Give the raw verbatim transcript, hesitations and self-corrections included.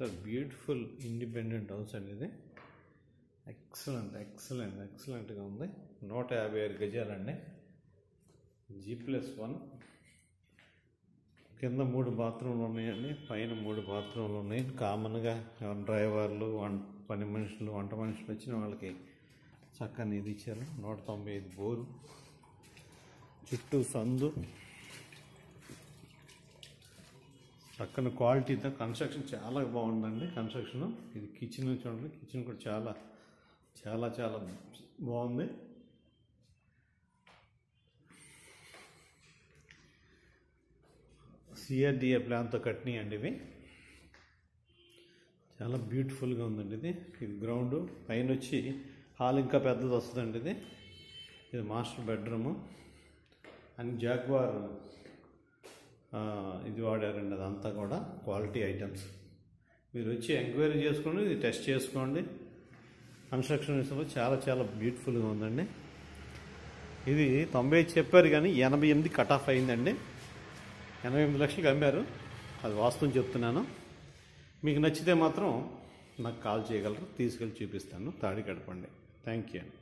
Sir beautiful independent house అండి ఇది. Excellent excellent ఎక్సలెంట్గా ఉంది. నూట యాభై ఆరు గజాలండి, జీ ప్లస్ వన్. కింద మూడు బాత్రూమ్లు ఉన్నాయండి, పైన మూడు బాత్రూమ్లు ఉన్నాయి. కామన్గా డ్రైవర్లు వం పని మనుషులు వంట మనుషులు వచ్చిన వాళ్ళకి చక్కని ఇది ఇచ్చారు. నూట తొంభై ఐదు బోరు, చుట్టూ సందు, చక్కని క్వాలిటీతో కన్స్ట్రక్షన్ చాలా బాగుందండి. కన్స్ట్రక్షన్ ఇది కిచెన్ చూడండి, కిచెన్ కూడా చాలా చాలా చాలా బాగుంది. సిఆర్డిఏ ప్లాన్తో కట్టినాయి అండి ఇవి. చాలా బ్యూటిఫుల్గా ఉందండి ఇది. ఇది గ్రౌండ్ పైన వచ్చి హాల్ ఇంకా పెద్దది వస్తుందండి ఇది. ఇది మాస్టర్ బెడ్రూము అని జాగ్వార్ ఇది వాడారండి. అదంతా కూడా క్వాలిటీ ఐటమ్స్. మీరు వచ్చి ఎంక్వైరీ చేసుకోండి, ఇది టెస్ట్ చేసుకోండి. కన్స్ట్రక్షన్ విషయంలో చాలా చాలా బ్యూటిఫుల్గా ఉందండి. ఇది తొంభై ఐదు చెప్పారు కానీ ఎనభై ఎనిమిది కట్ ఆఫ్ అయిందండి. ఎనభై ఎనిమిది లక్షలకు అమ్మారు, అది వాస్తవం చెప్తున్నాను. మీకు నచ్చితే మాత్రం నాకు కాల్ చేయగలరు, తీసుకెళ్ళి చూపిస్తాను. తాడి గడపండి. Thank you.